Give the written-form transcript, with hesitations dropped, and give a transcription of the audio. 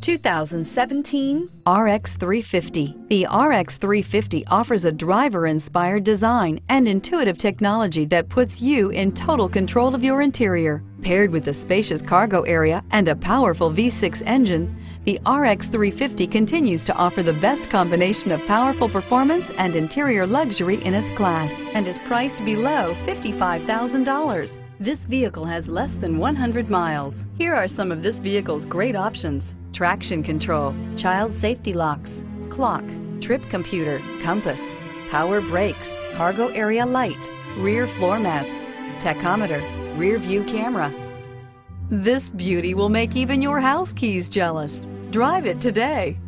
2017 RX 350. The RX 350 offers a driver-inspired design and intuitive technology that puts you in total control of your interior. Paired with a spacious cargo area and a powerful V6 engine, the RX 350 continues to offer the best combination of powerful performance and interior luxury in its class and is priced below $55,000. This vehicle has less than 100 miles. Here are some of this vehicle's great options: traction control, child safety locks, clock, trip computer, compass, power brakes, cargo area light, rear floor mats, tachometer, rear view camera. This beauty will make even your house keys jealous. Drive it today.